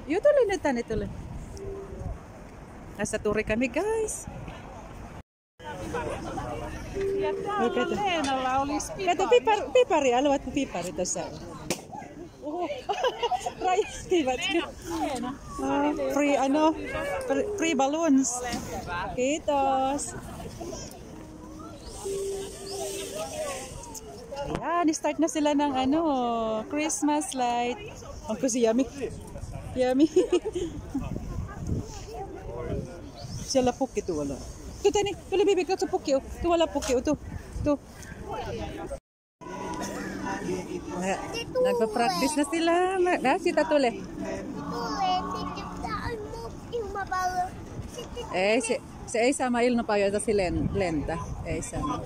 Tuloy na tan ituloy. Nasa turi kami guys. Kato pipari, aluat pipari tässä. Free balloons. Kiitos. Ayan, start na sila ng Christmas light. Ang kasi yummy. Yummy. Sila pukki tu wala. Tu tani, tuloy bibig ka sa pukki. Tu wala pukki tu. Tu. Nagpa-practice na sila. Sita tule. Se sama ilno pa yata si lenta. Sama.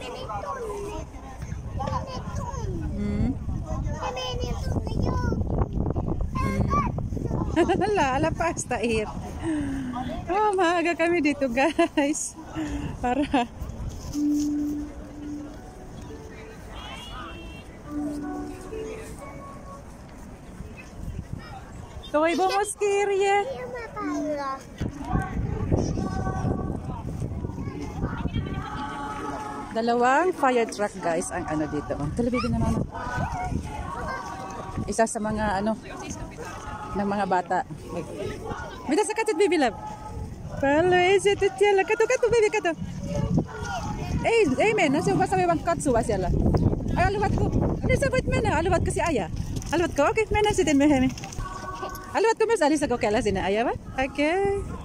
Ala pasta ir. Oh, maaga kami dito guys. Para Kaway ba mo skirye? Dalawang fire truck guys ang dito. Talabigin na mama. Isa sa mga ng mga bata. Bida sa katit baby love. Palo ese tutela kato baby kato. Amen. Nasi basa may bang katsu wasela. Ay aluwat ko. Ano sabot mena? Aluwat kasi aya. Aluwat ko. Okay, mena si din mehemi. Aluwat ko mas alisa ko kala sina aya ba? Okay.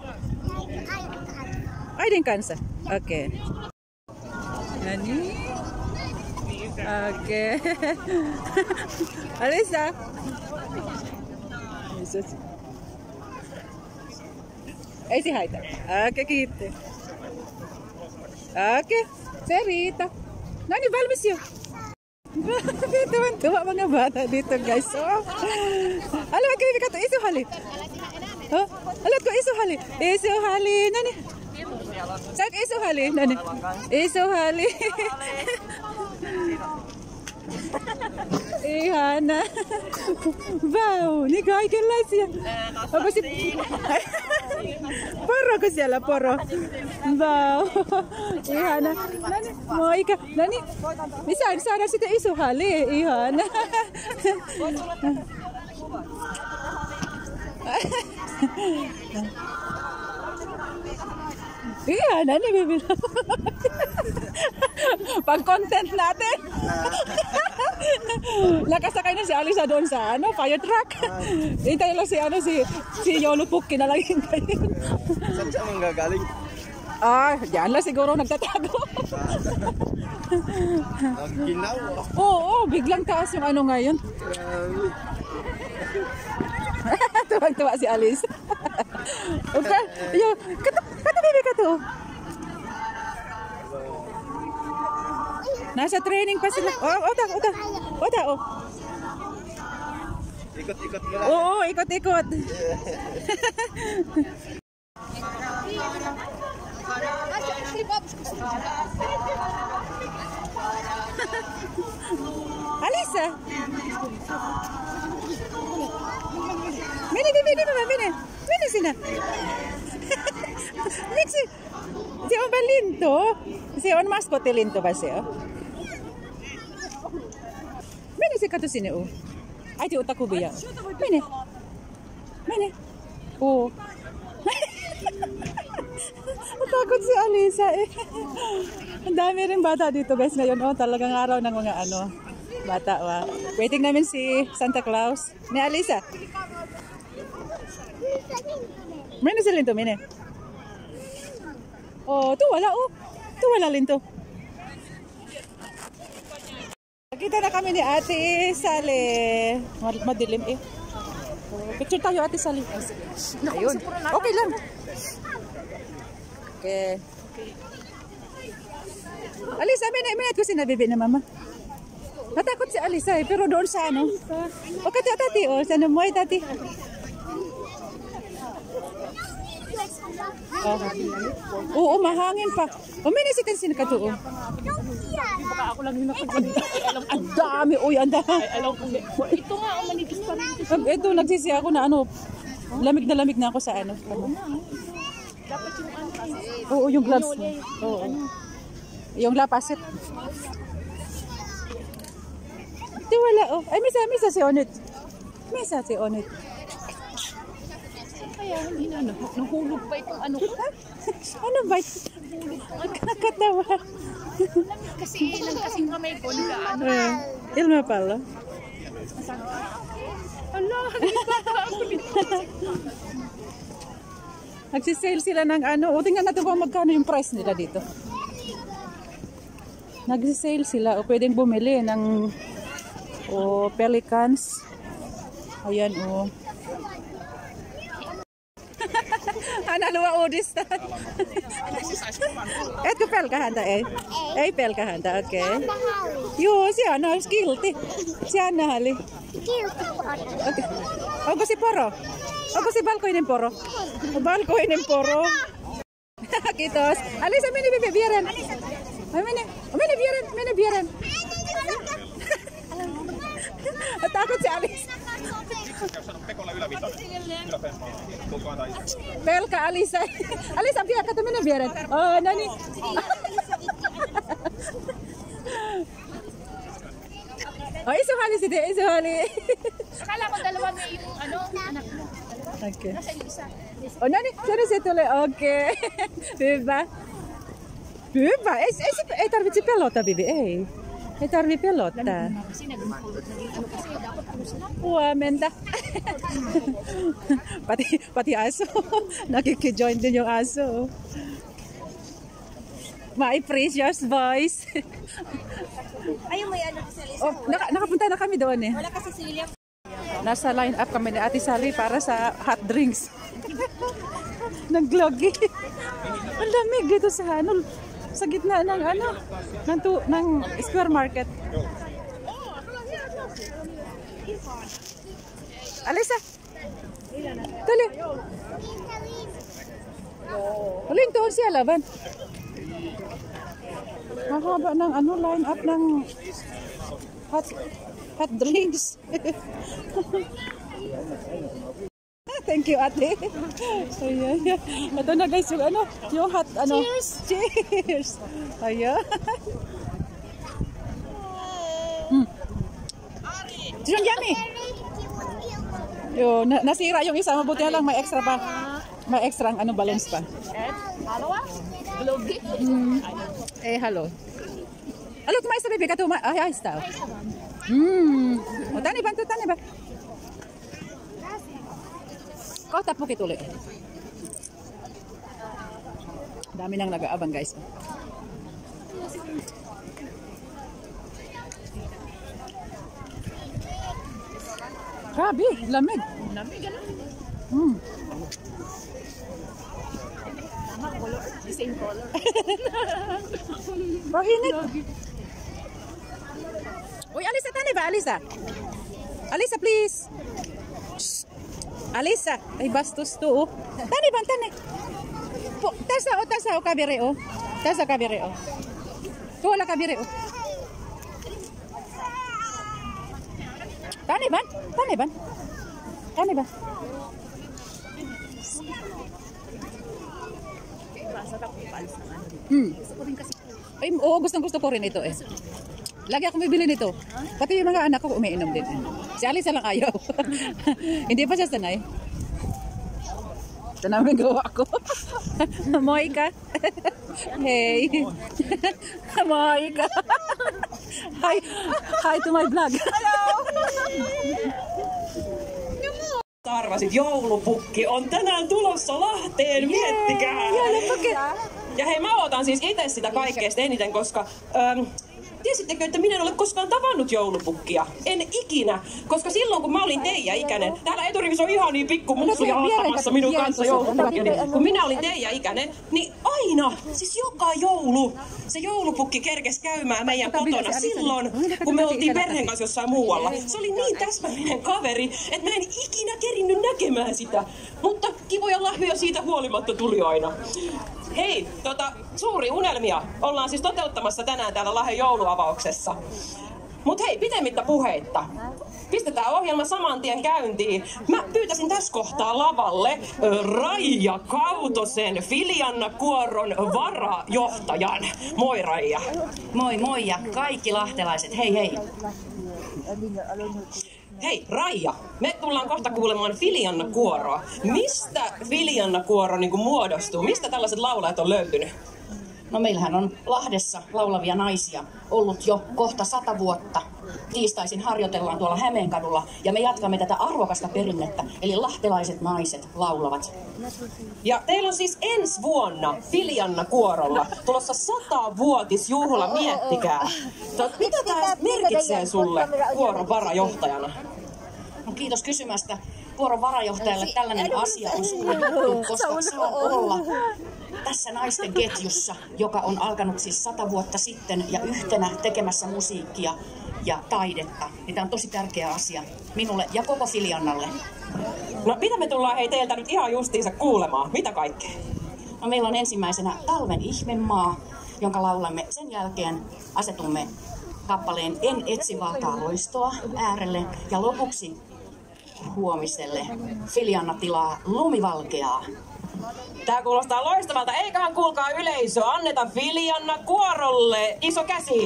Ay din kansa. Okay. Nani? Okay. Alisa. Ay si Haita. Okay, kita. Okay. Serita. Nani balmisyo? Tuwa mga bata dito guys. Oh. Alam kayo ka to isu hali. Oh, alam ko isu hali. Isu hali nani? Sak isu hali nani? Isu hali. Ihana. Wow, ni kay kelas ya. Ako si Poro ko siya la poro. Wow. Ihana. Nani? Mo ika nani? Bisan sana si isu hali. Ihana. Iya, nani bibi. Pag-content natin. Nakasakay na si Alisa doon sa fire truck. Hintay lang si Yolo Puki na lang hintayin. Saan siya manggagaling? Diyan lang siguro nagtatago. Ang ginaw. Oo, biglang taas yung ngayon. Tuwag-tuwa si Alice. Okay. Kato baby kato. Nasa training pa sila. Oda. Ikot-ikot mo lang. Oo, ikot-ikot. Alisa. Mini sina. Mixi. Si on balinto. Si on mascot linto ba siya? Mini si kato sini o. Ay di utak ko biya. Mini. Oh. Takot si Alisa eh. Ang dami rin bata dito guys ngayon. Oh, talagang araw ng mga bata. Waiting namin si Santa Claus. Ni Alisa. Mini si Linto, mini. Oh, tu wala Linto. Kita na kami ni Ate Sale. Madilim eh. Picture tayo Ate Sale. Ayun. Okay lang. Okay. Alisa, minute ko sinabibi na mama. Natakot si Alisa eh, pero doon sa O tati, sa mo tati. Oo, mahangin pa. Minisitin sino ka to. Baka ako lang yung Ang dami, ang dami. Alam ko. Ito nga, manipis pa rin. Ito, nagsisi ako na Lamig na ako sa ano. Dapat yung ano eh. Oo, yung gloves. Oo. Yung lapasit. Ito wala oh. Ay, misa si Onit. Misa si Onit. Kaya hindi na nahulog pa itong ano ko. Ano ba? Nakakatawa. Kasi ilang kasing kamay ko nag-ano. Ilma pala. Ala, hindi pa ako dito. Nagsisale sila ng ano. O, tingnan natin kung magkano yung price nila dito. Nagsisale sila. O, pwedeng bumili ng pelicans. Ayan, o. Analuwa udis. Eto pelkahanta eh. Pelkahanta, okay. Joo, siya skilti. Siya hali. Okay. Onko si poro? Onko si balkoinen poro? Balkoinen poro. Kiitos. Alisa, mene bieren. Mene bieren. Takut si Alis. Pelka Alisa. Alisa, biar kata mene bieren. Oh, nani. Oh, isuhali si De, isuhali. Akala ko dalawa na yung ano, anak mo. Okay. Nasa isa. Oh, nani, sana si Tule. Okay. Hyvä. Hyvä. Ei tarvitse pelota, Bibi. Ei tarvitse pelota. Kasi nagpulot na ano kasi dapat pulos na. Huomenta. pati aso. Nakikijoin din yung aso. My precious boys. Ayun, may ano sa list. Oh, nakapunta na kami doon eh. Wala kasi si William. Nasa line up kami ni Ate Sally para sa hot drinks. Naglogi. Ang lamig dito sa ano, sa gitna ng ano, ng square market. Alisa. Tuli. Uling to siya laban. Mahaba ng ano, line up ng hot drinks. Thank you, ate. Ayan. Ito na guys, yung ano, yung hot, ano. Cheers! Cheers! Ayan. Yung yummy. Yo, nasira yung isa, mabuti lang may extra pa. May extra ang ano, balance pa. Halo ah? Glogi? Halo. Halo, kumain sa bibig ka to. Ayos tao. O, tani ba? Tani ba? Kau tapok ito ulit. Dami nang nag-aabang guys. Grabe, lamig. Lamig ano? Color, the same color. Mahinit. Uy, Alisa, tani ba? Alisa? Alisa, please. Shh. Alisa. Ay, bastos to, oh. Tani ba? Tani. Tasa o kabire, oh. Tasa kabire, oh. Wala kabire, oh. Tani ba? Tani ba? Tani ba? Gusto ko rin kasi. Ay, oo, gusto ko rin ito eh. Lagi ako bibili nito. Pati yung mga anak ko umiinom din. Si Alisa lang ayaw. Hindi pa siya sanay. Ito namin gawa ko. Moy ka. Hey. Moy ka. Hi to my vlog. Hello. Arvasit, joulupukki on tänään tulossa Lahteen, miettikää! Ja hei, mä otan siis itse sitä kaikkeesta eniten, koska tiesittekö, että minä en ole koskaan tavannut joulupukkia? En ikinä, koska silloin kun mä olin teidän ikäinen, täällä eturivissä on ihan niin pikku mussuja ottamassa minun kanssa joulupukkia, niin kun minä olin teidän ikäinen, niin aina, siis joka joulu, se joulupukki kerkesi käymään meidän kotona silloin, kun me oltiin perheen kanssa jossain muualla. Se oli niin täsmällinen kaveri, että mä en ikinä kerinnyt näkemään sitä, mutta kivoja lahjoja siitä huolimatta tuli aina. Hei, suuri unelmia ollaan siis toteuttamassa tänään täällä Lahden jouluavauksessa. Mut hei, pitemmittä puheitta. pistetään ohjelma saman tien käyntiin. Mä pyytäisin tässä kohtaa lavalle Raija Kautosen Filianna-kuoron varajohtajan. Moi Raija. Moi moi ja kaikki lahtelaiset, hei hei. Hei Raija, me tullaan kohta kuulemaan Filianna-kuoroa. Mistä Filianna-kuoro muodostuu? Mistä tällaiset laulajat on löytynyt? No meillähän on Lahdessa laulavia naisia ollut jo kohta 100 vuotta. Tiistaisin harjoitellaan tuolla Hämeenkadulla ja me jatkamme tätä arvokasta perinnettä, eli lahtelaiset naiset laulavat. Ja teillä on siis ensi vuonna Filianna-kuorolla tulossa 100-vuotisjuhla, miettikää. Mitä tämä merkitsee sulle kuoron varajohtajana? No kiitos kysymästä. Kuoron varajohtajalle tällainen asia on suuri juttu, koska saan olla tässä naisten ketjussa, joka on alkanut siis 100 vuotta sitten ja yhtenä tekemässä musiikkia ja taidetta. Niin tämä on tosi tärkeä asia minulle ja koko Filiannalle. No mitä me tullaan teiltä nyt ihan justiinsa kuulemaan? Mitä kaikkea? No meillä on ensimmäisenä Talven ihmemaa, jonka laulamme. Sen jälkeen asetumme kappaleen En etsi valtaa loistoa äärelle ja lopuksi huomiselle Filianna tilaa Lumivalkeaa. Tää kuulostaa loistavalta. Eiköhän kuulkaa yleisö. Anneta Filianna-kuorolle iso käsi.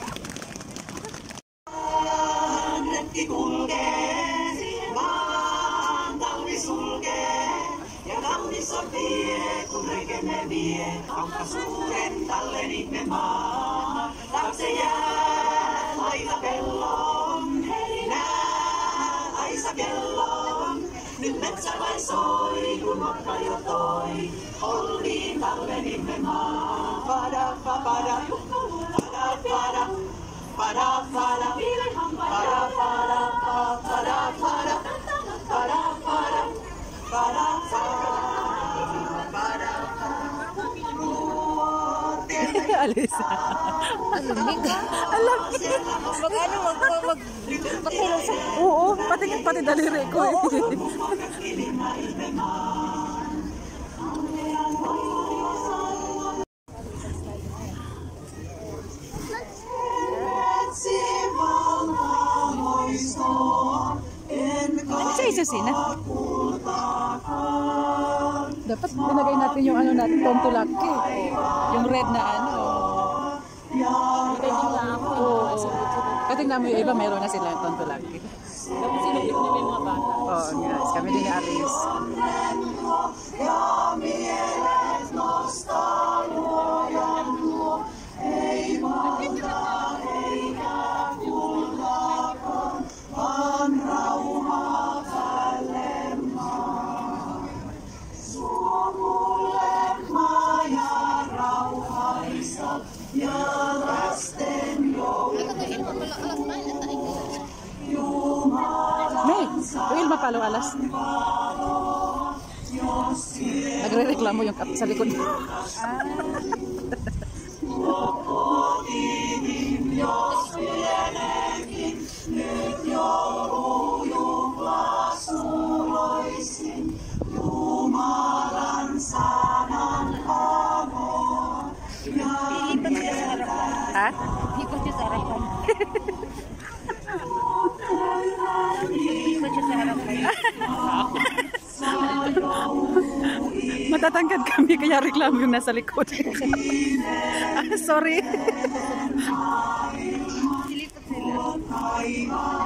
Retki kulkee, vaan talvi sulkee. Ja kaunis on tie, kun rekenne vie. Kautta suuren talven ihmemaa. Taakse jää laita pellon. Hei nää, aisa kellon. Nyt metsä vain soi, kun matka jo toi. Olviin talven ihmemaa. Pada, pada, pada, pada. Pada, pada, pada, pada, pada, pada, pada, Alisa. Alam. Mag-hello sa... Oo, pati daliri ko eh. Ano sa isa sina? Dapat nilagay natin yung ano natin, tontulaki. Yung red na ano. Oo. Katingnan mo yung iba, meron na sila yung tontulaki. Tapos sinubit na may mga bata. Oo, guys. Kami din ni Alice. May, ilma palo alas. Nagre-reklamo yung sa likod. Ha? Ikot siya sa harapan. Ikot siya sa harapan. Matatangkad kami kaya reklamo yung nasa likod. Sorry. Silipot sila.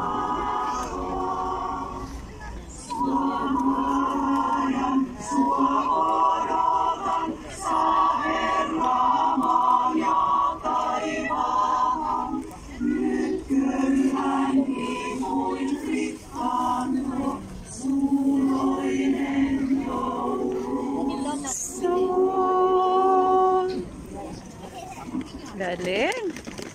Galing.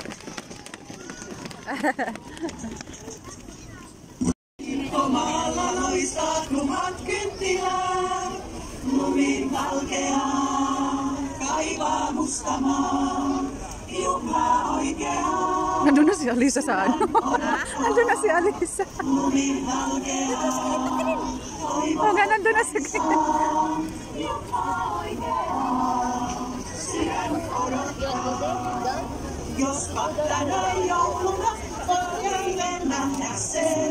Malaloistat lumat kynttilää, lumin valkeaa, kaivaa mustamaa, juhlaa oikeaa. Nandun na si Alisa saan? Nandun na si Alisa. Lumin valkeaa, Oo nga, nandun na si juhlaa oikeaa. Sydän odottaa, jos kattana jouluna, voi jälleen nähdä sen.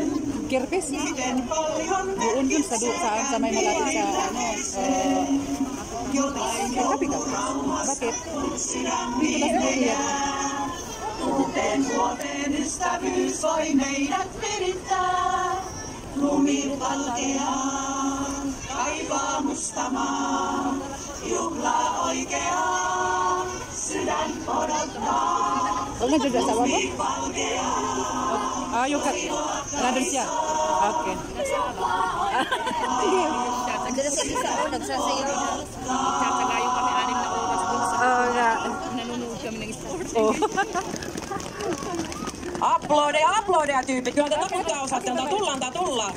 kirpis. Doon dun sa may malapit sa capital. Bakit? Dito na sa Uuteen vuoteen ystävyys voi meidät virittää. Lumi valkeaa, kaivaa musta maa. Juhlaa oikeaa, sydän odottaa. Lumi valkeaa. Yuk nandun siya. Okay. Tatagayon kami 6 na oras dun sa nanonood kami ng sports. Aplodeja tyypit. Kyllä te lopulta osaatte, tullaan.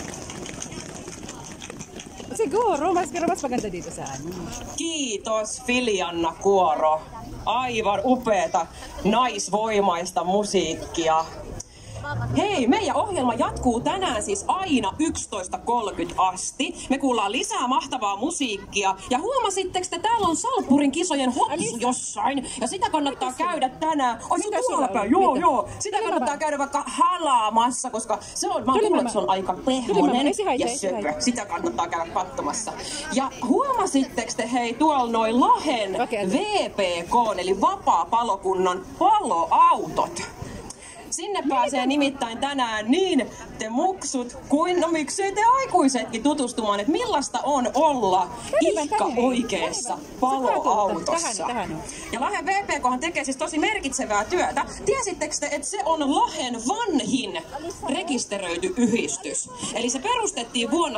Siguro, mas maganda dito sa ano. Kiitos Filianna Kuoro. Aivan upeeta naisvoimaista musiikkia. Hei, meidän ohjelma jatkuu tänään siis aina 11.30 asti. Me kuullaan lisää mahtavaa musiikkia. Ja huomasitteko, että täällä on Salppurin kisojen hopsu jossain? Ja sitä kannattaa käydä tänään. Ai se tuolla päin, joo. Sitä kannattaa käydä vaikka halaamassa, koska se on, mä oon kuullut, että se on aika pehmonen ja söpö. Sitä kannattaa käydä katsomassa. Ja huomasitteko te, hei, tuolla noin Lahden VPK, eli vapaa-palokunnan paloautot. Sinne pääsee nimittäin tänään niin te muksut kuin no miksei te aikuisetkin tutustumaan, että millaista on olla ihka oikeassa paloautossa. Ja Lahden VPKhan tekee siis tosi merkitsevää työtä. Tiesittekö te, että se on Lahden vanhin rekisteröity yhdistys? Eli se perustettiin vuonna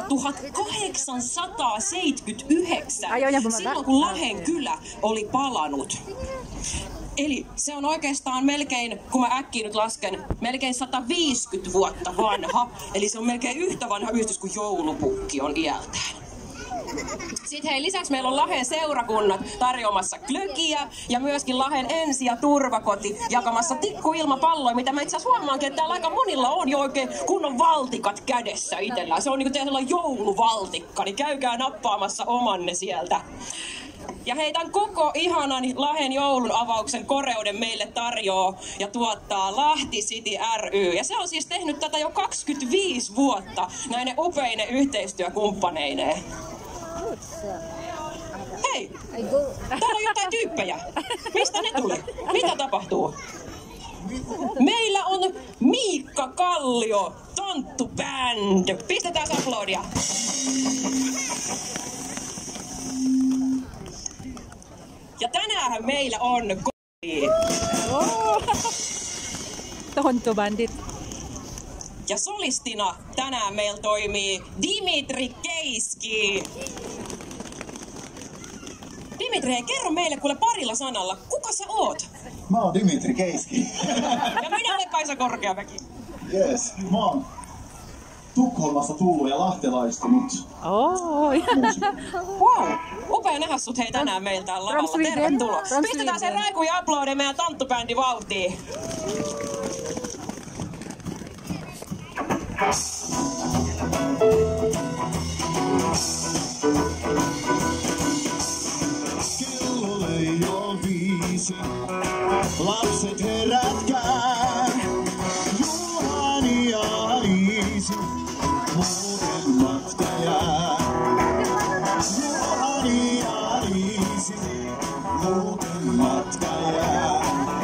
1879, silloin kun Lahden kylä oli palanut. Eli se on oikeastaan melkein, kun mä äkkiä nyt lasken, melkein 150 vuotta vanha. Eli se on melkein yhtä vanha yhdistys kuin joulupukki on iältään. Sitten hei, lisäksi meillä on Lahden seurakunnat tarjoamassa glögiä ja myöskin Lahden ensi- ja turvakoti jakamassa tikkuilmapalloja, mitä mä itse asiassa huomaankin, että täällä aika monilla on jo oikein kunnon valtikat kädessä itsellään. Se on niin kuin teillä jouluvaltikka, niin käykää nappaamassa omanne sieltä. Ja hei, tämän koko ihanan Lahden joulun avauksen koreuden meille tarjoaa ja tuottaa Lahti City ry. Ja se on siis tehnyt tätä jo 25 vuotta näine upeine yhteistyökumppaneineen. Hei, täällä on jotain tyyppejä. Mistä ne tuli? Mitä tapahtuu? Meillä on Miikka Kallio, Tonttu Band. Pistetään aplodia. Ja tänään meillä on Tonttu-bandit. Ja solistina tänään meillä toimii Dimitri Keiski. Dimitri, hei, kerro meille kuule parilla sanalla, kuka sä oot? Mä oon Dimitri Keiski. Ja minä olen Kaisa Korkeamäki. Yes, mä oon Tukholmasta tullut ja lahtelaistunut. Wow, upea nähdä sut hei tänään meillä täällä lavalla. Tervetuloa. Pistetään sen Raiku ja Uploade meidän tanttubändi vauhtiin. Kello löi jo 5, lapset herätkää. Juhani ja Liisi, muuten matka jää. Juhani ja Liisi, muuten matka jää.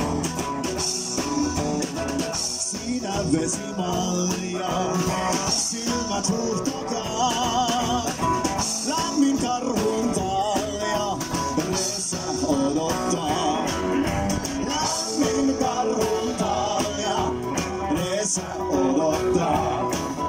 Siinä vesimalja, silmät huuhtokaa. Lämmin karhun talja, reessä odottaa. Lämmin karhun talja, reessä odottaa.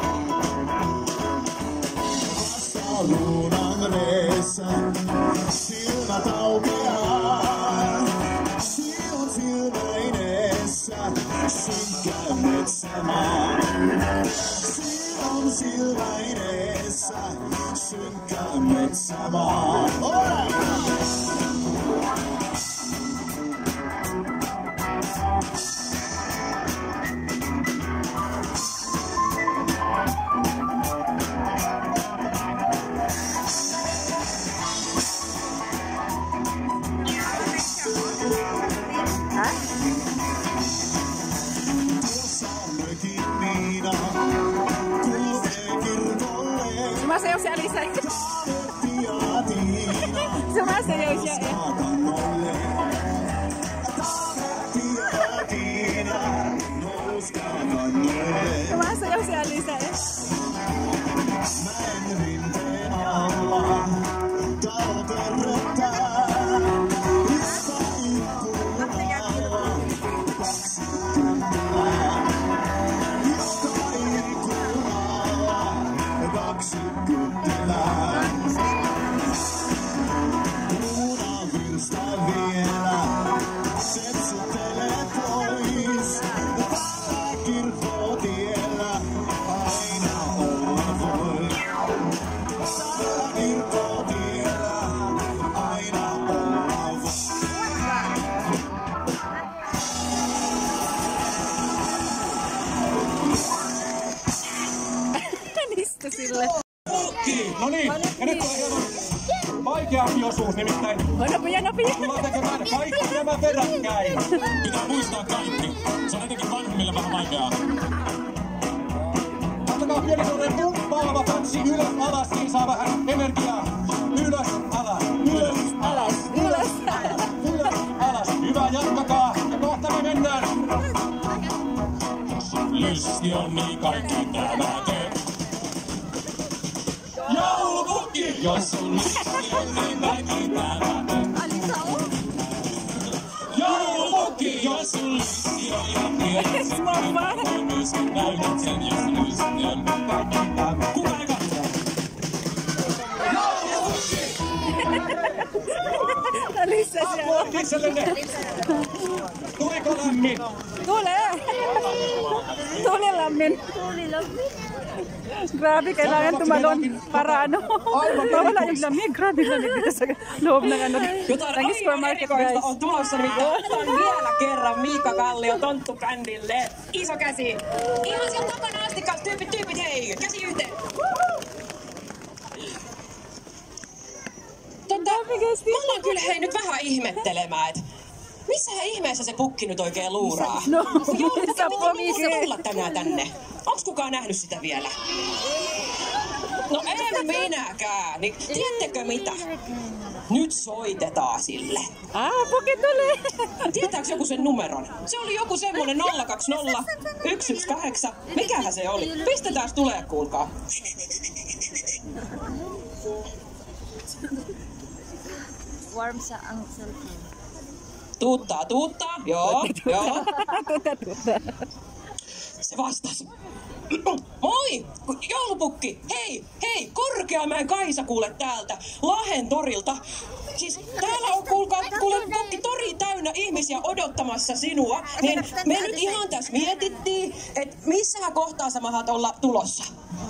Vasta luunan reessä, silmät aukeaa. Silon silmäinessä, synkkä metsämaa. Silon silmäinessä, synkkä metsämaa. Tuossa mökin Miina, Sumasayaw si Alisa. Sumasayaw siya eh. Sumasayaw si Alisa eh. No niin, ja nyt tulee hieman vaikeampi osuus nimittäin. Nopea. Tullaan tekemään kaikki nämä peräkkäin. Pitää muistaa kaikki. Se on etenkin vanhemmille vähän vaikeaa. Ottakaa pieni sellainen pumppaava patsi ylös alas, niin saa vähän energiaa. Ylös alas, ylös alas, ylös alas, ylös alas. Hyvä, jatkakaa ja kohta me mennään. Jos lysti on niin kaikki tämä tee. Joulupukki! Jos sun lysti on niin kaikki tämä tee. Joulupukki! Jos sun lysti on ja tiedät sen, niin myöskin näytät sen, jos lysti on niin kaikki tämä tee. Kuka ne katsoo? Joulupukki! Alisa siellä. Apua itsellenne! Tuliko lämmin? Tuli lämmin. Grabe, kailangan tumalon para ano. Mawala yung lamig. Grabe lamig dito sa loob ng ano. Jotain supermarket on tulossa, niin otetaan vielä kerran Miikka Kallio Tonttu-bändille. Iso käsi. Ihan sieltä takana asti, tyypit, hei. Käsi yhteen. Me ollaan kyllä hei nyt vähän ihmettelemään, että missä ihmeessä se pukki nyt oikein luuraa? No, mitä tulla tänään tänne? Onks kukaan nähnyt sitä vielä? No en minäkään. Niin tiedättekö mitä? Nyt soitetaan sille. Pukki tuli. Tietääks joku sen numeron? Se oli joku semmonen 020 118. Mikähän se oli? Pistetääs tulee, kuulkaa. Warm sa ang cellphone. Tuuttaa. Joo. Tuuttaa. Se vastasi. Moi! Joulupukki! Hei! Korkeamäen Kaisa kuule täältä Lahden torilta. Siis täällä on kuule pukki tori täynnä ihmisiä odottamassa sinua. Niin me nyt ihan tässä mietittiin, että missähän kohtaa sä mahat olla tulossa.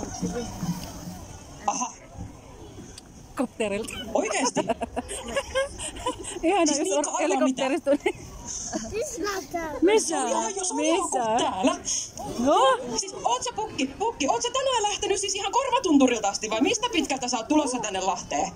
Aha. Kopterilta. Oikeesti? Ihana, siis jos helikopterista tuli. Missä? Täällä. No? Siis oot sä pukki, oot sä tänään lähtenyt siis ihan Korvatunturilta asti vai mistä pitkältä sä oot tulossa tänne Lahteen?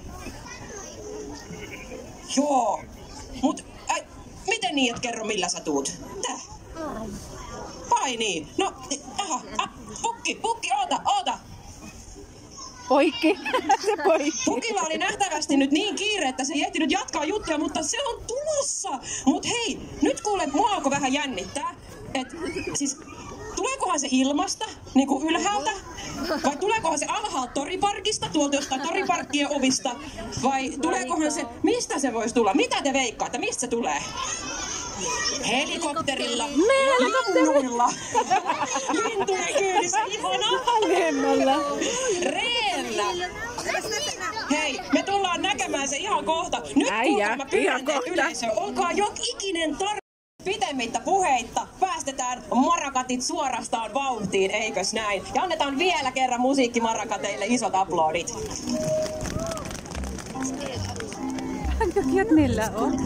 Joo. Mut miten niin, et kerro millä sä tuut? Tää? Vai niin? No, pukki, oota. Poikki. Se poikki. Pukilla oli nähtävästi nyt niin kiire, että se ei ehtinyt jatkaa juttuja, mutta se on tulossa. Mut hei, nyt kuule, mua alkoi vähän jännittää. Et siis, tuleekohan se ilmasta, niinku ylhäältä? Vai tuleekohan se alhaalta toriparkista, tuolta jostain toriparkkien ovista? Vai tuleekohan se, mistä se voisi tulla? Mitä te veikkaatte, mistä se tulee? Helikopterilla, linnuilla, lintujen kyydissä, ihanaa! Lennolla. Reellä! Hei, me tullaan näkemään se ihan kohta. Nyt kuulkaa, mä pyydän yleisö, olkaa jokikinen pitemmittä puheitta. Päästetään marakatit suorastaan vauhtiin, eikös näin? Ja annetaan vielä kerran musiikkimarakateille isot aplodit. Aika cute niillä on.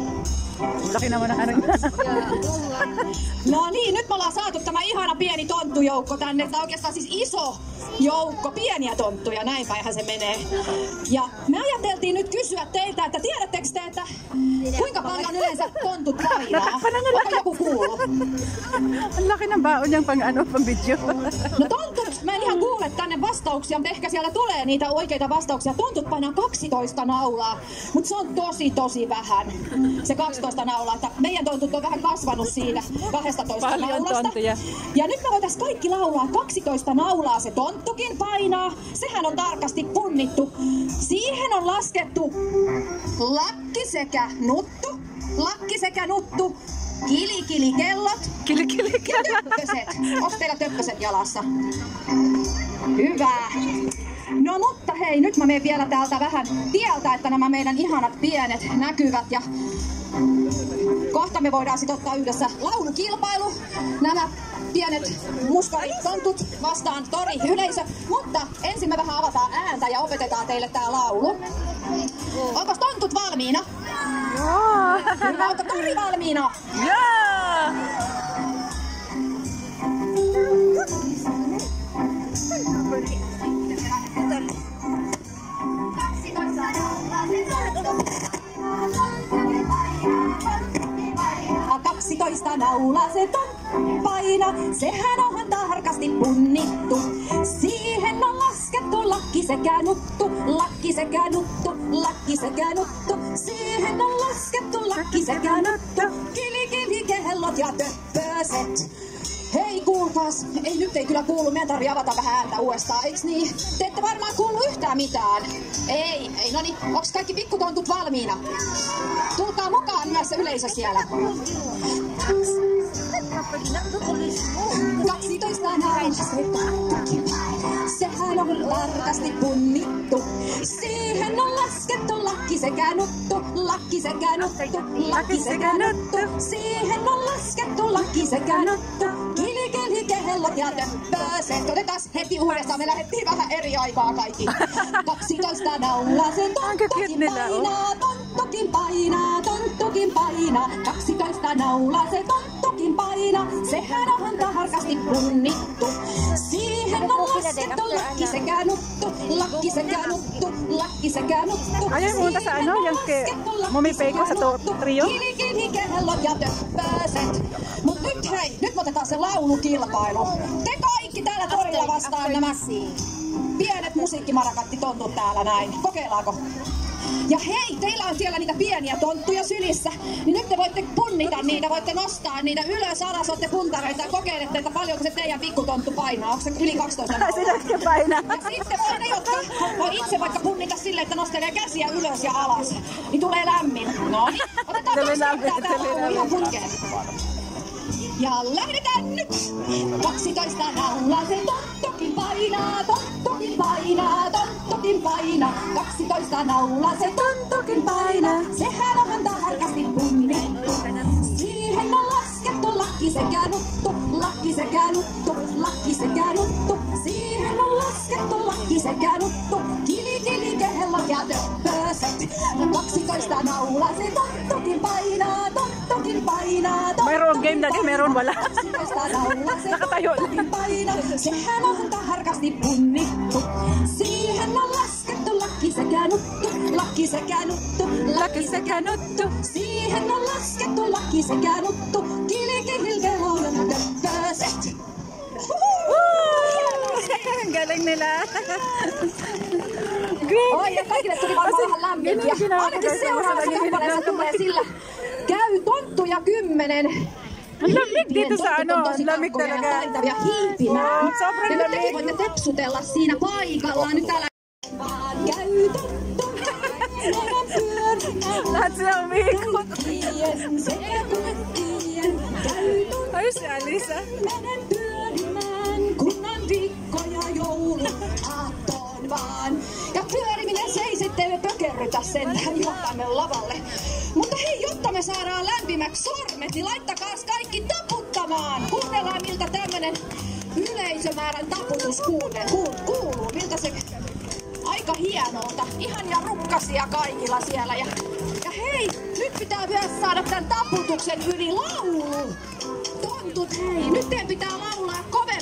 No niin, nyt me ollaan saatu tämä ihana pieni tonttu tonttujoukko tänne, tai oikeastaan siis iso joukko pieniä tonttuja, näin päinhän se menee. Ja me ajateltiin nyt kysyä teiltä, että tiedättekö te, että kuinka paljon yleensä tontut painaa? Onko joku kuullut? Ang laki ng baon niyang pang video. No tontut, mä en ihan kuule tänne vastauksia, mutta ehkä siellä tulee niitä oikeita vastauksia. Tontut painaa 12 naulaa, mutta se on tosi vähän. Se 12 naulaa, että meidän tontut on vähän kasvanut siitä 12 naulasta. Tonttuja. Ja nyt me voitais kaikki laulaa 12 naulaa se tonttukin painaa. Sehän on tarkasti punnittu. Siihen on laskettu lakki sekä nuttu. Lakki sekä nuttu. Kilikellot. Ja töppöset. Onko teillä töppöset jalassa? Hyvä. No mutta hei, nyt mä menen vielä täältä vähän tieltä, että nämä meidän ihanat pienet näkyvät. Ja kohta me voidaan sit ottaa yhdessä laulukilpailu. Nämä pienet muskaritontut vastaan toriyleisö. Mutta ensin me vähän avataan ääntä ja opetetaan teille tää laulu. Onko tontut valmiina? Joo! Hyvä, onko tori valmiina? Joo! A 12 naulaa se paina, sehän on tarkasti punnittu. Siihen on laskettu lakki sekä nuttu, lakki sekä nuttu, lakki sekä nuttu. Siihen on laskettu lakki sekä nuttu, kellot ja töppöset. Hei kuulkaas, nyt ei kyllä kuulu, meidän tarvii avata vähän ääntä uudestaan, eiks niin? Te ette varmaan kuulu yhtään mitään. Ei, noniin, onks kaikki pikkutontut valmiina? Tulkaa mukaan myös yleisö siellä. 12 naulaa sehän on tarkasti punnittu. Siihen on laskettu lakki sekä nuttu, lakki sekä nuttu, lakki sekä nuttu. Siihen on laskettu lakki sekä nuttu, kellot ja töppöset. Otetaan heti uudestaan, me lähdettiin vähän eri aikaa kaikki. 12 naulaa se tonttukin painaa, tonttukin painaa, tonttukin painaa. 12 naulaa se tonttukin painaa, sehän on tarkasti punnittu. Siihen on laskettu lakki sekä nuttu, lakki sekä nuttu, lakki sekä nuttu. Ayan mo sa ano, yung mumipeiko sa trio. Kellot ja töppöset. Mut nyt hei, nyt otetaan se laulukilpailu. Te kaikki täällä torilla vastaan nämä pienet musiikkimarakattitontut täällä näin. Kokeillaanko? Ja hei, teillä on siellä niitä pieniä tonttuja sylissä, niin nyt te voitte punnita niitä, voitte nostaa niitä ylös, alas, olette puntareita ja kokeilette, että paljonko se teidän pikkutonttu painaa. Onko se yli 12 naulaa? Sitä painaa. Ja sitten voi ne, jotka voi itse vaikka punnita silleen, että nostelee käsiä ylös ja alas, niin tulee lämmin. No niin, otetaan kaksi tää laulu ihan putkeen. Ja lähdetään nyt! 12 naulaa se tonttukin painaa, tonttukin painaa, tonttukin painaa. 12 naulaa se tonttukin painaa, sehän on tarkasti punnittu. Siihen on laskettu lakki sekä nuttu, lakki sekä nuttu, lakki sekä nuttu. Siihen on laskettu lakki sekä nuttu, kellot ja töppöset. 12 naulaa se tonttukin painaa, tonttukin painaa. Mayroon game dati, meron wala. 12 naulaa se Nakatayo. tonttukin painaa, sehän on tarkasti punnittu. Siihen on laskettu lakki sekä nuttu, lakki sekä nuttu, lakki sekä nuttu. Siihen on laskettu lakki sekä nuttu, kellot ja töppöset. Ang galing nila. Oi, ja kaikille tuli varmaan vähän lämminkiä. Ainakin seuraavassa kappaleessa tulee sillä. Käy tonttuja 10. Ang lamig dito sa ano, ang lamig talaga. Taitavia hiipimään. Oh, sobrang Ja lamig. voitte tepsutella siinä paikallaan. Nyt täällä käy tonttu. Lahat sila umiikot. Sekä kuttien käy tonttu. Ayos si Alisa. Menen pyörimään, kun on viikko ja joulu aattoon vaan. Ja pyöriminen se ei sitten pökerrytä sentään johtamme lavalle. Mutta hei, jotta me saadaan lämpimäksi sormet, niin laittakaas kaikki taputtamaan. Kuunnellaan miltä tämmönen yleisömäärän taputus kuuluu. Miltä se aika hienolta. Ihania rukkasia kaikilla siellä. Ja hei, nyt pitää myös saada tän taputuksen yli laulu. Tontut, hei, nyt teidän pitää laulaa kovempaa, että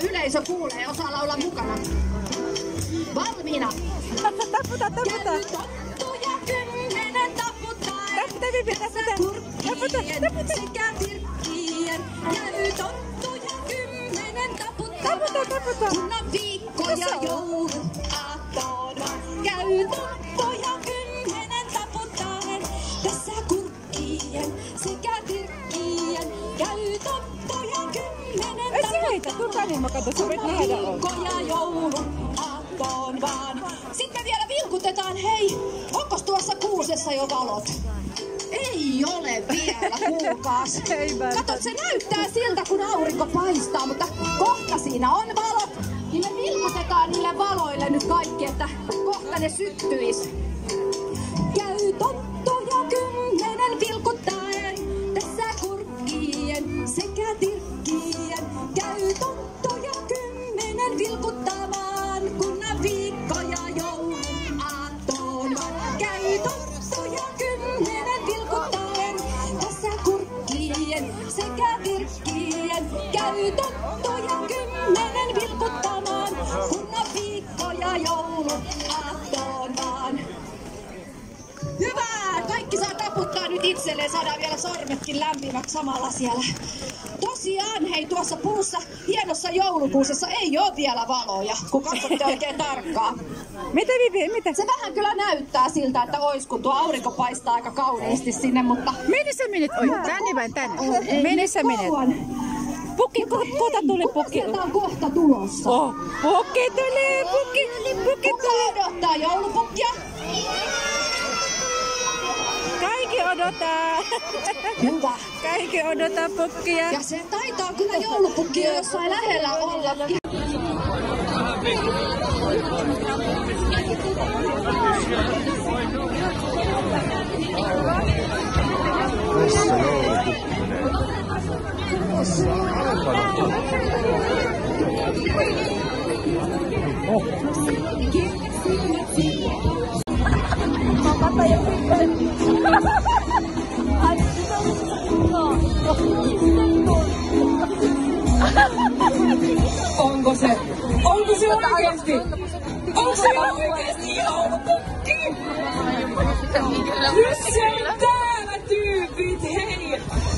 yleisö kuulee ja osaa laulaa mukana. Valmiina. Taputa. Käy tonttu ja 10 taputtaen. Taputa. Sekä tirkkien. Käy tonttu ja 10 taputtaen. Taputa. Kun on viikko ja jouluaattona. Käy tonttu ja 10 taputtaen. Tässä kurkkien sekä tirkkien. Käy tonttu ja 10 taputtaen. Viikko ja jouluaatton vaan. Sitten vielä vilkutetaan, hei, onkos tuossa kuusessa jo valot? Ei ole vielä, kuulkaas. Katot, se näyttää siltä, kun aurinko paistaa, mutta kohta siinä on valot. Niin me vilkutetaan niille valoille nyt kaikki, että kohta ne syttyis. Käy tonttu ja 10 vilkuttaen, tässä kurkkien sekä tirkkien. Käy tonttu ja 10 vilkuttamaan, kun on viikko ja joulun aattoon. Käy tonttu ja 10 vilkuttaen, tässä kurkkien sekä tirkkien. Käy tonttu ja 10 vilkuttamaan, kun on viikko ja joulun aattoon vaan. Hyvä! Kaikki saa taputtaa nyt itselleen, saadaan vielä sormetkin lämpimäksi samalla siellä. Tosiaan, hei, tuossa puussa, hienossa joulukuusessa ei ole vielä valoja, kun katsotte oikein tarkkaan. Mitä? Se vähän kyllä näyttää siltä, että ois, kun tuo aurinko paistaa aika kauniisti sinne, mutta... Minne sä menet? Oi, tänne vai tänne? Minne sä menet? Pukki, kohta tuli pukki. Sieltä on kohta tulossa. Oh, pukki tuli, pukki Kuka odottaa joulupukkia? Kaikki odottaa. Hyvä. Kaikki odottaa pukkia. Ja se taitaa kyllä joulupukki jossain lähellä ollakin. Onko se oikeesti? Onko se oikeesti joulupukki? Nyt se on täällä, tyypit, hei!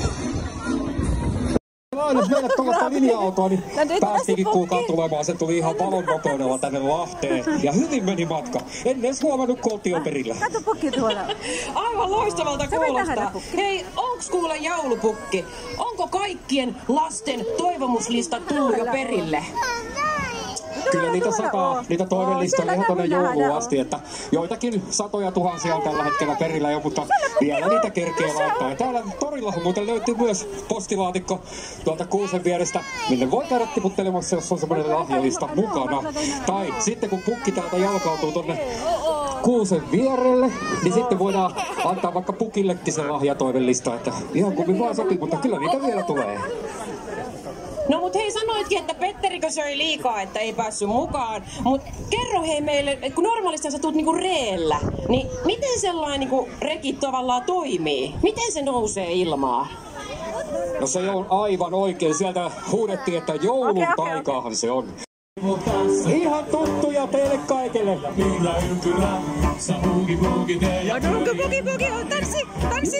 Aina meille tuollaista linja-autoa, niin päästikin kuulkaa tulemaan. Se tuli ihan valon nopeudella tänne Lahteen. Ja hyvin meni matka. En edes huomannut, kun oltiin jo perillä. Kato pukki tuolla. Aivan loistavalta kuulostaa. Hei, onks kuule joulupukki? Onko kaikkien lasten toivomuslista tullut jo perille? Kyllä niitä sataa, niitä toivelistoja ihan tonne jouluun asti, että joitakin satoja tuhansia on tällä hetkellä perillä jo, mutta vielä niitä kerkee laittaa. Ja täällä torilla muuten löytyy myös postilaatikko tuolta kuusen vierestä, minne voi käydä tiputtelemassa, jos on semmoinen lahjalista mukana. Tai sitten kun pukki täältä jalkautuu tonne kuusen vierelle, niin sitten voidaan antaa vaikka pukillekin se lahjatoivelista, että ihan kummin vaan sopii, mutta kyllä niitä vielä tulee. No mut hei, sanoitkin, että Petterikö söi liikaa, että ei päässyt mukaan. Mut kerro hei meille, että kun normaalisti sä tuut niinku reellä, niin miten sellainen niinku reki tavallaan toimii? Miten se nousee ilmaa? No se on aivan oikein. Sieltä huudettiin, että joulun taikaahan se on. Ihan tuttuja teille kaikille. Minä ympyrä, sä buugi buugi tee ja buugi buugi, tanssi.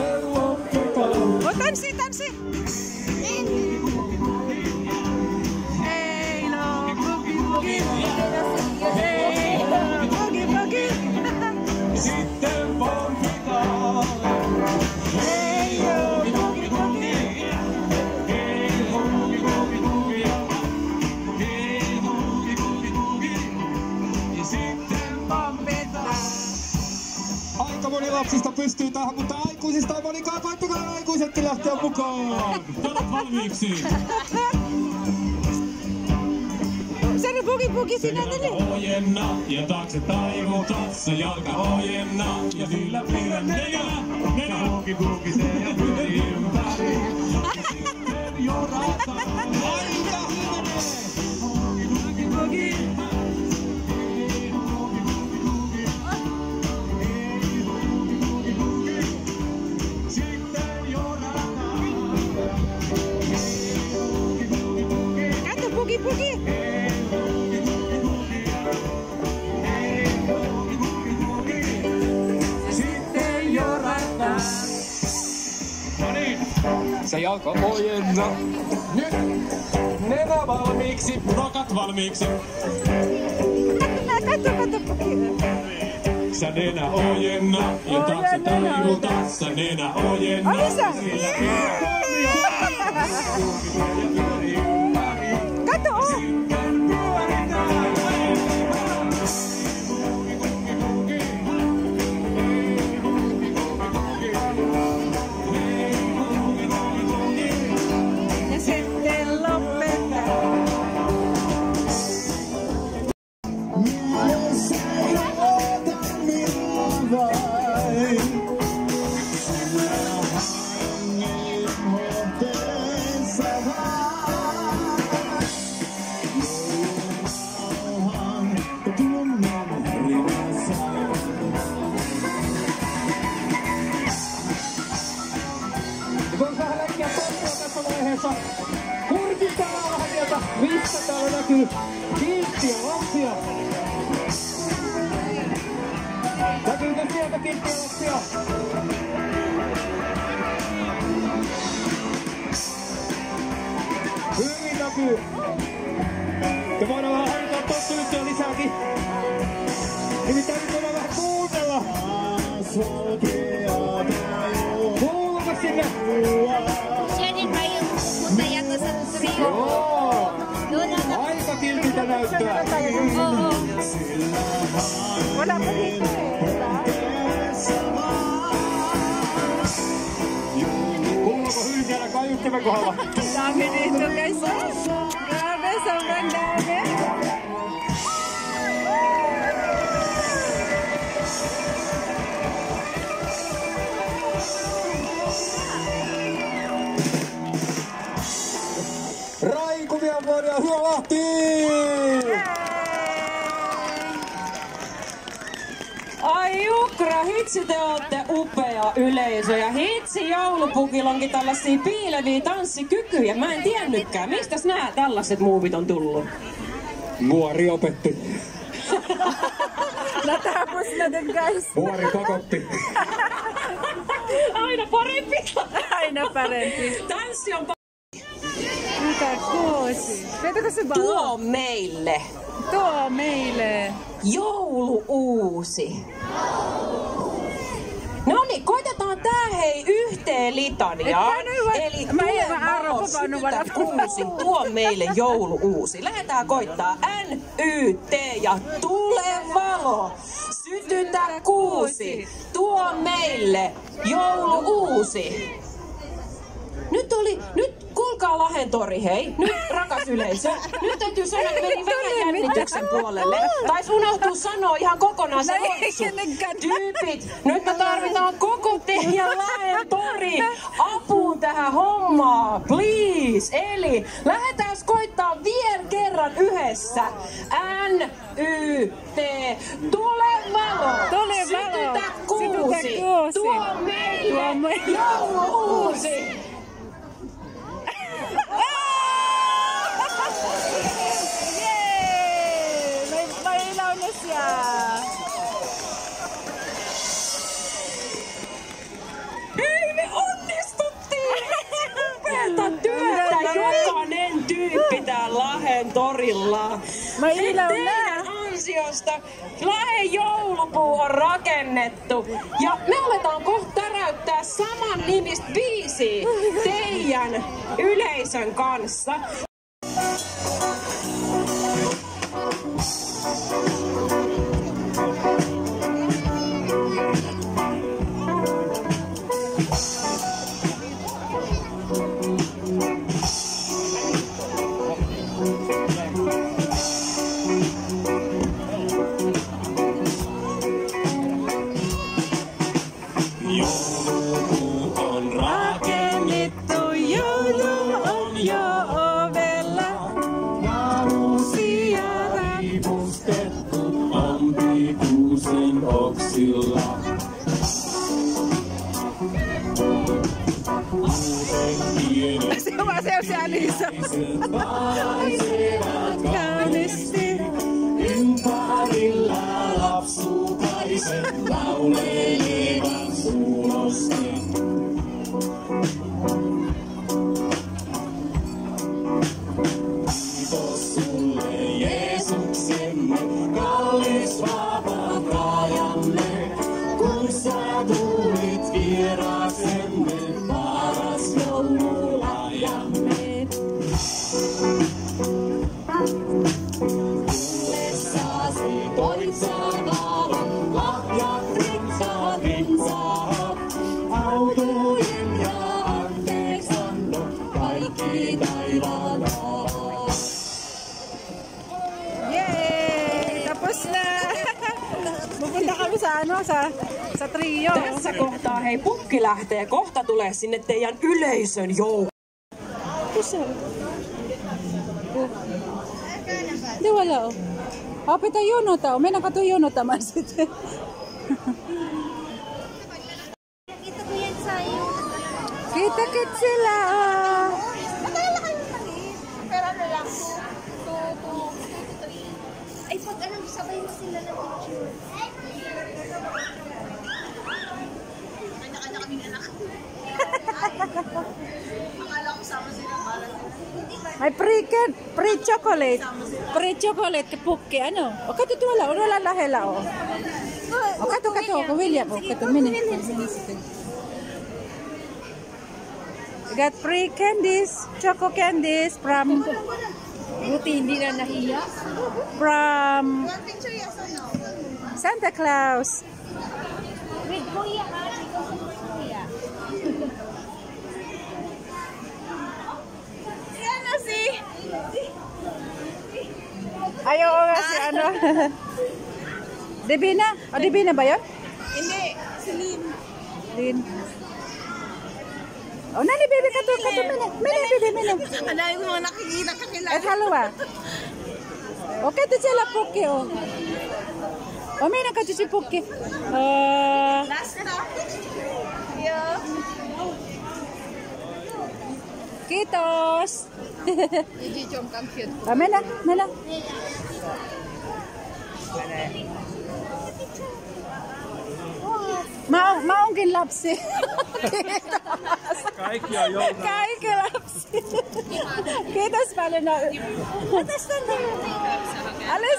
Tanssi. Sitten pompitaan. Hei ho, bugi bugi. Hei ho, bugi bugi. Hei ho, bugi bugi. Ja sitten pompitaan. Aika moni lapsista pystyy tähän, mutta aikuisista on monikaan. Koittakaa aikuisetkin lähteä mukaan. Olet valmiiksi. Sano bugi sinä tänne. Ojenna ja taakse taivu, katso jalka ojenna ja sillä pidän nenä bugi se ja pyöri ympäri. Ja sitten jorata, aika hyvä. Bugi. Sitten jorata. Kato bugi. Se jalka ojenna. Nyt nenä valmiiksi, rokat valmiiksi. Katso. Sä nenä ojenna ja taakse taivuta. Sä nenä ojenna. Kato! Ja sitten lopetetaan. Kurkitaan vähän sieltä, mistä täällä näkyy kilttiä lapsia. Näkyykö sieltä kilttiä lapsia? Hyvin näkyy. Ja voidaan vähän harjoittaa tottelyttyä lisääkin. Nimittäin nyt voidaan vähän kuunnella. Kuuluuko sinne? Aika kiltiltä näyttää. Kuuluuko hyvin siellä kaiuttimen kohdalla? Dame dito guys. Grabe, sobrang dami. Raikuvia vuoria, hyvä Lahti! Ai Ukra, hitsi te ootte upea yleisö ja hitsi joulupukilla onkin tällaisia piileviä tanssikykyjä. Mä en tiennytkään, mistäs nää tällaiset muuvit on tullut? Vuori opetti. Natapos na din guys. Vuori pakotti. Aina parempi. Aina parempi. Tanssi on Mitä kuusi? Vedätkö se balo? Tuo meille. Tuo meille. Joulu-uusi. No niin, koitetaan tää hei yhteen litaniaan. Eli sytytä kuusi, tuo meille joulu-uusi. Lähdetään koittaa NYT ja tule valo. Sytytä kuusi, tuo meille joulu-uusi. Nyt kuulkaa Lahdentori, hei. Nyt rakas yleisö. Nyt täytyy sanoa, että meni vähän jännityksen puolelle. Taisi unohtua sanoa ihan kokonaan se loitsu. Tyypit, nyt me tarvitaan koko teidän Lahdentori apuun tähän hommaan. Please. Eli lähdetään koittaa vielä kerran yhdessä. NYT. Tule valo. Sytytä kuusi. Tuo meille joulu-uusi. Hei, me onnistuttiin! Upeata työtä jokainen tyyppi täällä Lahden torilla. Teidän ansiosta Lahden joulupuu on rakennettu. Ja me aletaan kohta täräyttää saman nimistä biisiä teidän yleisön kanssa. Kaunisti ympärillä lapsukaiset laulelevat suulosti. Yay! Tapos na! Pupunta kami sa ano, sa trio. Tässä kohtaa hei pukki lähtee. Kohta tulee sinne teidän yleisön joukkoon. Di wala oh. Hapit tayo junota. May nakatuyo junota man sitten. Kita ko yan sa iyo. Kita-kit sila. Magkala kayo maliit. Pero ano lang, 2 to 3. Ay, pag ano, sabay mo sila ng picture. Kanya-kanya kaming anak. Akala ko sama sila para. May pre-chocolate. Pre-chocolate ke pukke ano. O kato tu wala lahela o. O kato ko William o kato mini. Got free candies, choco candies from Buti hindi na nahiya. from Santa Claus. With kuya ha, because of kuya. Yan o si. Ayaw nga si ano. Divina? O Divina ba yun? Hindi, si Lynn. Lin. O nani baby kato mini. Ang dami ko mga nakikita kakilala. At halawa. O kato sila puke o. O may nakato si puke. Last na. Yeah. Kitos. Iji-jom kang cute. Mena. Maong ginlapsi. Kaikki on jouluna. Kaikki lapsi. Kiitos paljon. Alis.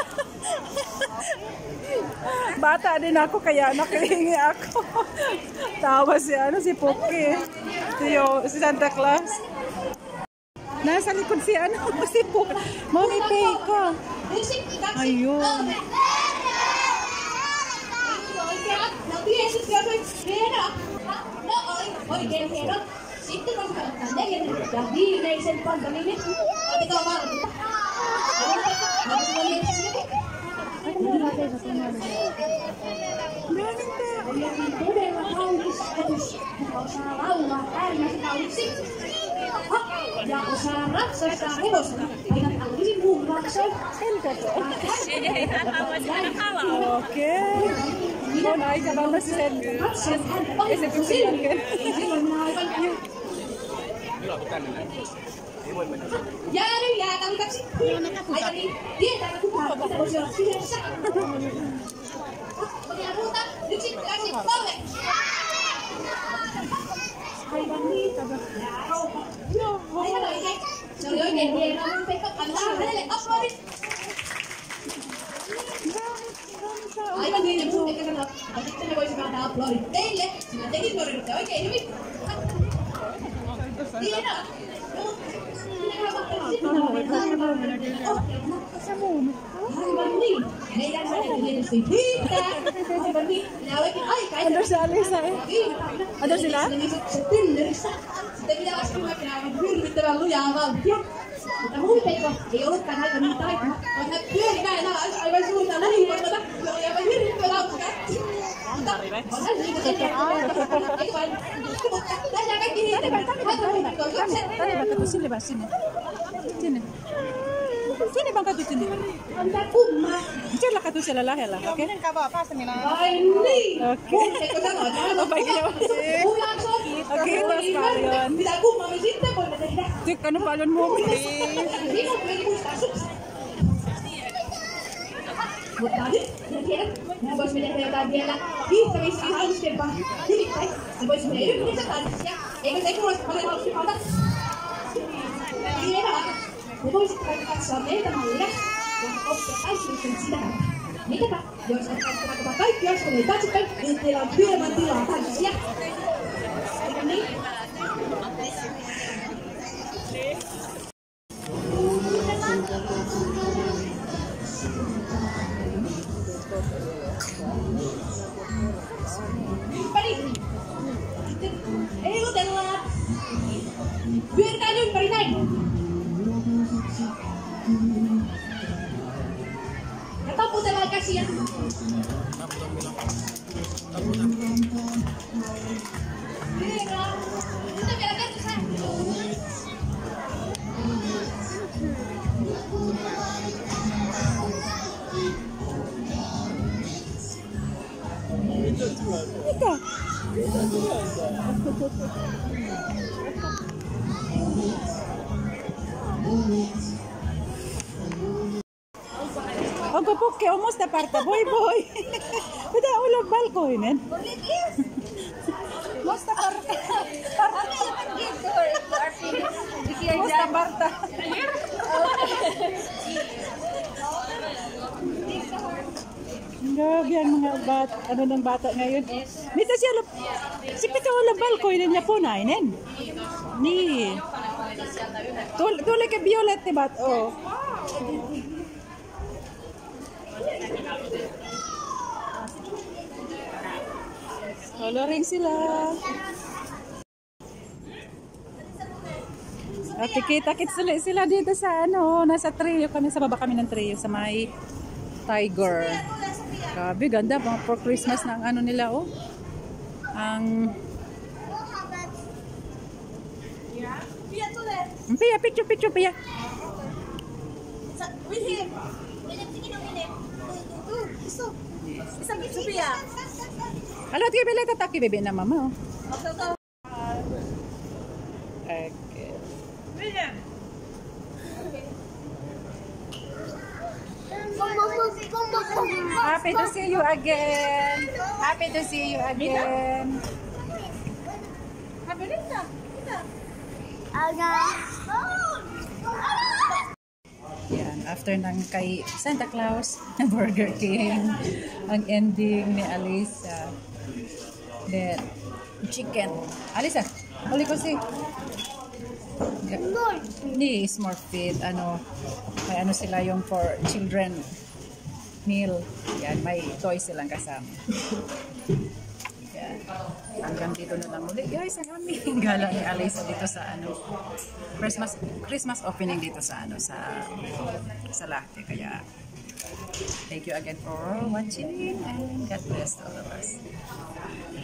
Bata din ako kaya nakihingi ako. Tawa si Puki. Si Santa Claus. Nasa likod si Puki. Mommy Peiko. Ayun. Oikein hieno. Sitten kun ottaa 4 ja viimeisen pantaminen, ottakaa valmiita. Todella kaunis otus. Osaa laulaa äärimmäisen kauniksi. Ja osaa ratsastaa hevosena. Paikat allisin muun maksoin. Okei. On aika varmasti sen esityksen jälkeen. Jäädy jääkaltaksi. Aika niin, tietääkö kukaan, mitä voisi olla kyseessä? Oikein muuta. 1, 2, 3. Aivan niin. Aivan oikein. Se oli oikein hienoa. Pekka, antaa hänelle aplodit. Aivan niin, ja muut eikä sanoa. Ja sitten me voisimme antaa aplodit teille, sillä tekin suoriudutte oikein hyvin. Hienoa. Aivan niin. Meidän säännöt tietysti hiihtää. Aivan niin. Minä olenkin aika. Anna se Alisa. Anna sillä. Se tynnyrissä. Sitten minä laskin mäkinä aivan hirvittävän lujaa vauhtia. Mutta mun Peikko ei ollutkaan aivan niin taitava. Vaan hän pyöri näin alas aivan suurta lähivuotata. Se oli aivan hirvittävän lauska. Mutta onhan siitä sitten. Eikö vain? Mutta lähdetään kaikki hiihtämään. Haita mun Peikko. Tänne katso sinne vaan sinne. Sinne vaan katso sinne. Antaa kummaa. Siellä katso siellä lähellä, okei? Menkää vaan, päästä minä. Ai niin. Okei. Peikko sanoo, että aivan Kiitos paljon. mitä kummaa me sitten voimme tehdä? Tykkännyt paljon muumista. Minun mieli muistaa sut. Mutta nyt, minä tiedän, mehän voisimme tehdä jotain vielä hiihtämistä hauskempaa. Nimittäin, me voisimme yhdessä tanssia. Eikö se kuulosta paljon hauskammalta? Hienoa. Me voisitte vaikka katsoa meitä mallia ja oppia tanssimiseen sitä. Mitäpä, jos ottaisitte vaikka kaikki askeleet taaksepäin, niin teillä on hieman tilaa tanssia. Eikö niin? Sitten heilutellaan. Pyöritään ympäri näin. Ja taputellaan käsiä. Hyvä. Sitten vielä käsissä. Mitä? Onko Pukki on musta parta? Voi voi! Pitää olla valkoinen. Musta parta. Musta parta. Grabe ang mga ng bata ngayon. Mita siya, si pitää olla valkoinen ja punainen. Niin. Tulee ke violetti bat, oh. Coloring sila. At kita-kits sila dito sa ano, nasa trio kami, sa baba kami ng trio sa may tiger. Grabe, ganda for Christmas na ang ano nila, oh. Ang Pia, picture, Pia. With him. Isang picture, Pia. Halo, tiga bela tataki bebe na mama, oh. Okay. William. Happy to see you again. Happy to see you again. Happy Linda. Yan, after ng kay Santa Claus, Burger King, ang ending ni Alisa. Then, chicken. Alisa, huli ko si... Ni Smart Fit, ano, may ano sila yung for children meal. Yan, may toys silang kasama. Yan. Hanggang dito na lang ulit. Guys, ang aming gala ni Alisa dito sa ano, Christmas opening dito sa ano, sa Lahti. Kaya, thank you again for watching and God bless all of us.